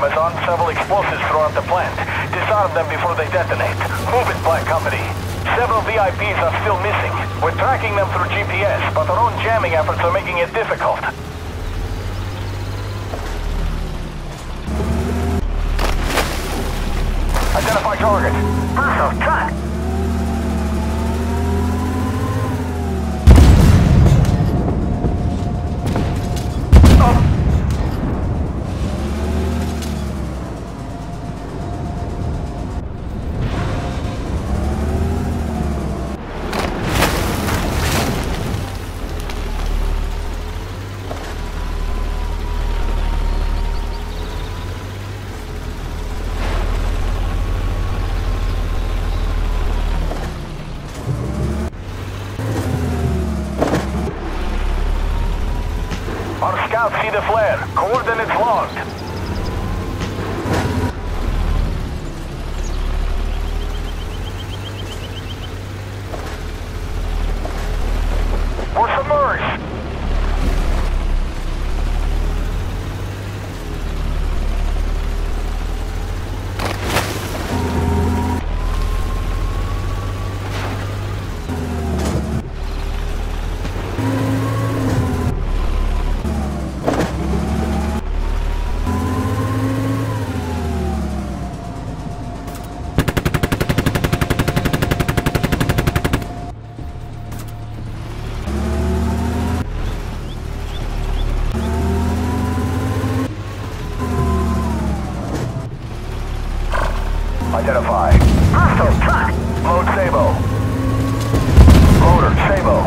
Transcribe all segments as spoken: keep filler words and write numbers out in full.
system has armed several explosives throughout the plant. Disarm them before they detonate. Move it, Black Company. Several V I Ps are still missing. We're tracking them through G P S, but our own jamming efforts are making it difficult. Identify target. Hostile truck. Our scouts see the flare. Coordinates logged. We're submerged. Identify. Hostile truck. Load Sabo. Loader Sabo.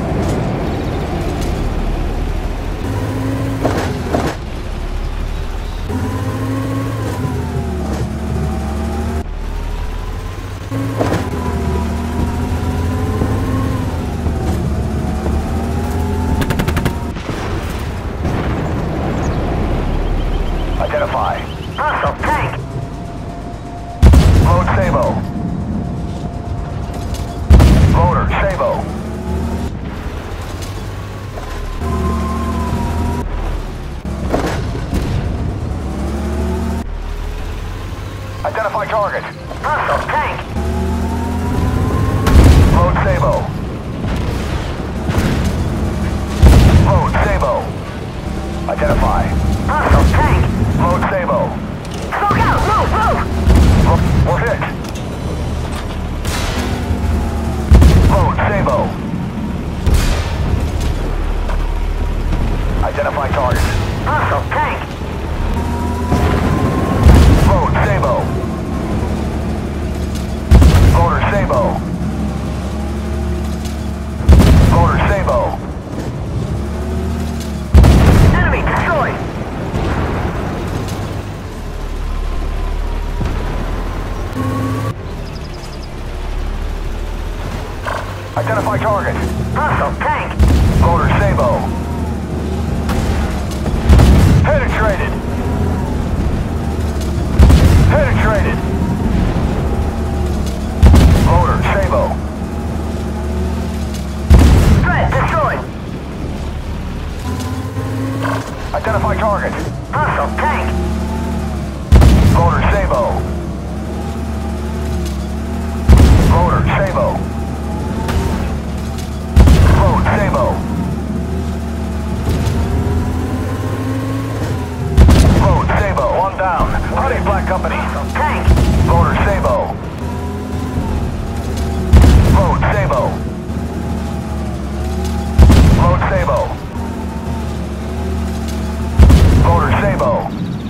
Identify. Hostile tank. Load Sabo. Loader Sabo. Identify target. Hostile tank. Load Sabo. Load Sabo. Identify. Hostile tank. Load Sabo. Smoke out. Move, move. Look, we're hit. Load Sabo. Identify target. Hostile tank. Load Sabo. Loader Sabo. Loader Sabo. Enemy destroyed. Identify target. Hostile tank. Loader Sabo. Penetrated. Penetrated. Loader Sabo. Threat destroyed. Identify target. Hostile tank. Loader Sabo. Loader Sabo. Load Sabo. Load Sabo. One down. Howdy, Black Company. Tank. Loader Sabo. Load Sabo. Load Sabo. Loader Sabo.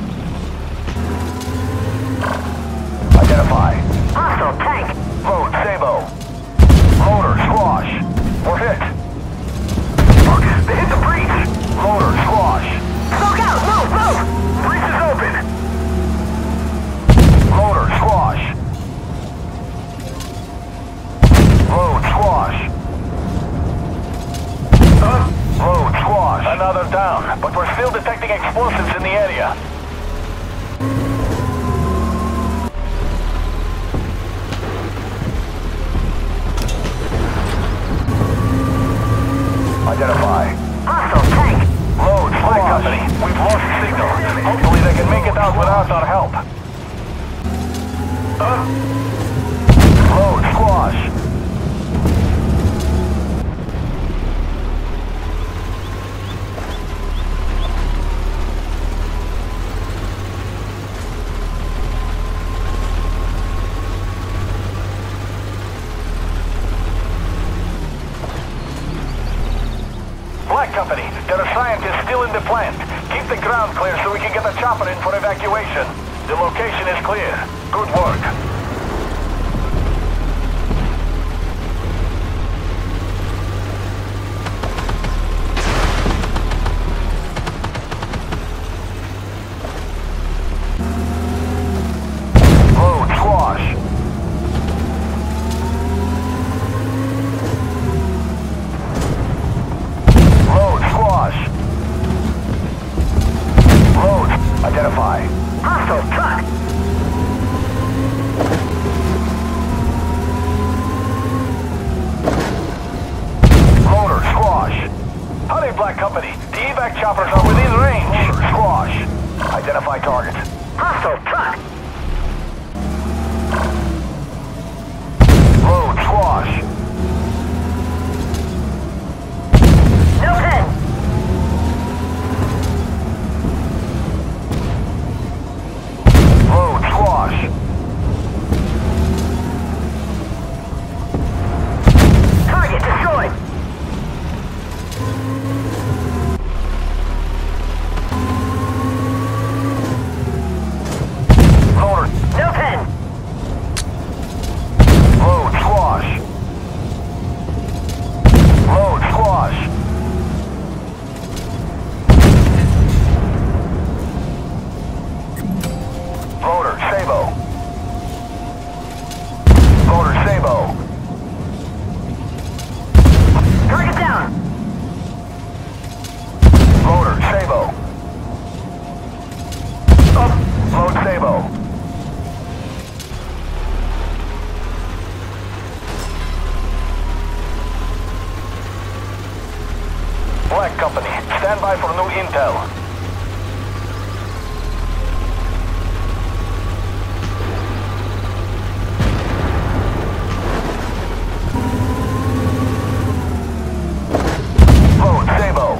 Identify. Hostile tank. Load Sabo. Loader Squash. We're hit. Look, they hit the breach. Loader Squash. Smoke out. Move, move. Breach is open. Loader Squash. Load Squash. Uh, load Squash. Another down, but we're still detecting explosives in the area. Load, squash. Black Company, there are scientists still in the plant. Keep the ground clear so we can get the chopper in for evacuation. The location is clear. Good work. Load, squash. Load, squash. Load, identify. Hostile truck. Loader, squash. Howdy, Black Company. The evac choppers are within range. Loader, squash. Identify target. Hostile truck. Load, squash. No head. Load, squash. Target destroyed. Loader, No pen. load, squash. Load, squash. Loader, Sabo. Loader, Sabo. Target down. Loader, Sabo. Up. Load, Sabo. Black Company, stand by for new intel. Load, Sabo.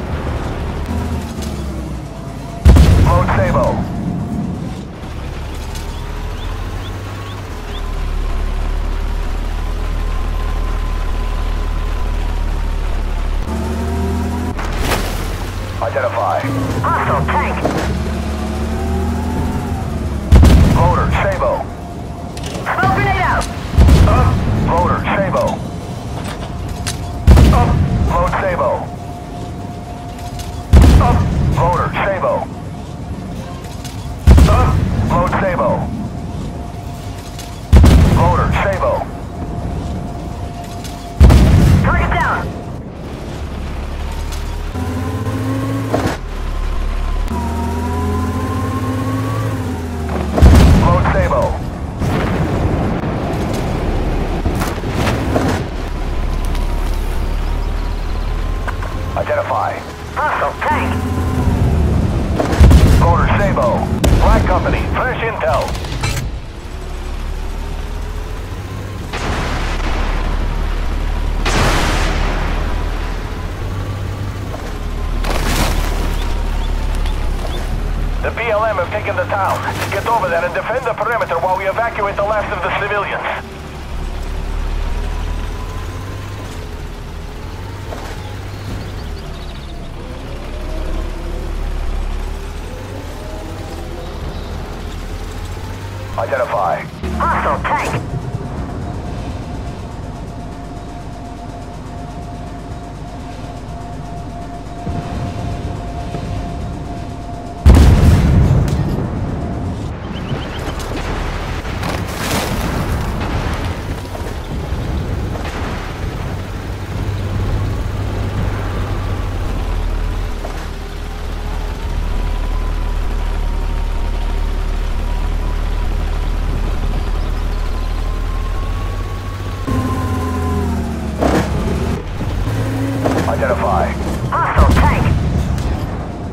Load, Sabo. Identify. Hostile tank. Loader, Sabo. Smoke grenade out. Up. Loader, Sabo. Up. Load, Sabo. Up. Loader, Sabo. Up. Load, Sabo. Loader, Sabo. Target down. Load, Sabo. Identify. Hostile tank. Loader, Sabo. Black Company, fresh intel. The B L M have taken the town. Get over there and defend the perimeter while we evacuate the last of the civilians. Identify. Hostile tank. Identify. Hostile tank.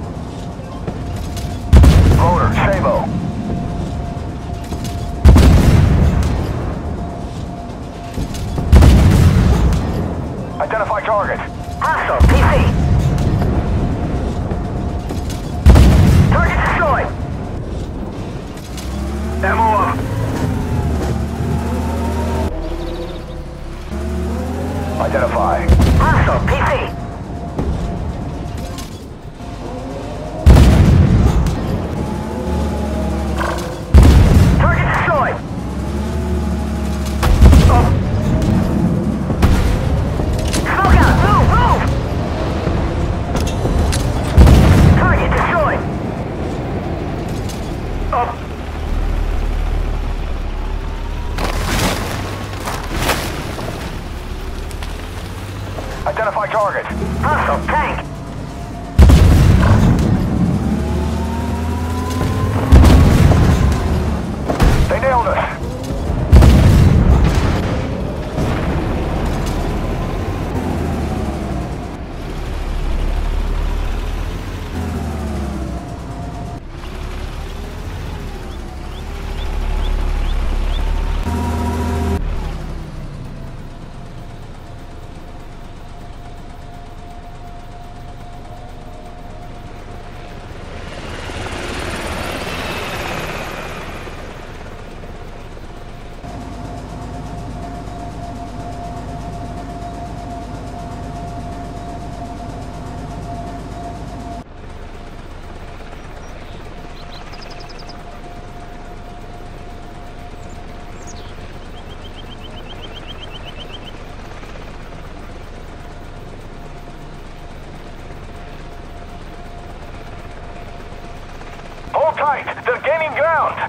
Loader, Sabo. Identify target. Hostile, P C. Target destroyed. Ammo up. Identify. Hostile, P C. Target destroyed. Up. Smoke out! Move! Move! Target destroyed. Up. Identify target. Hostile tank. They nailed us. Hold tight. They're gaining ground.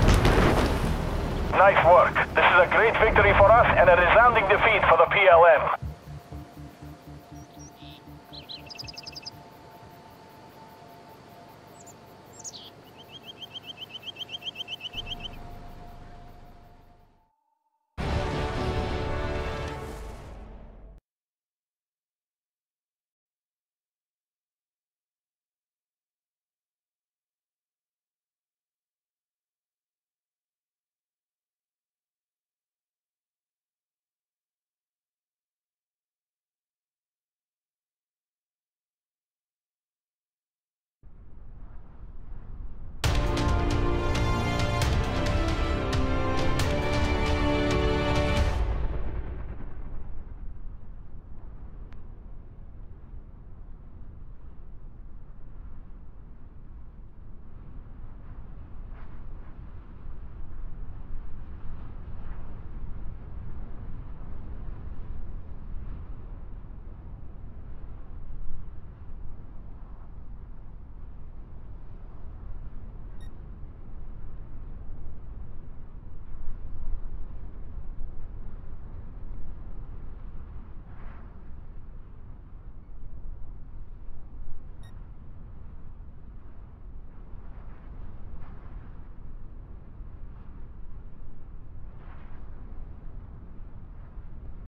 Nice work. This is a great victory for us and a resounding defeat for the P L M.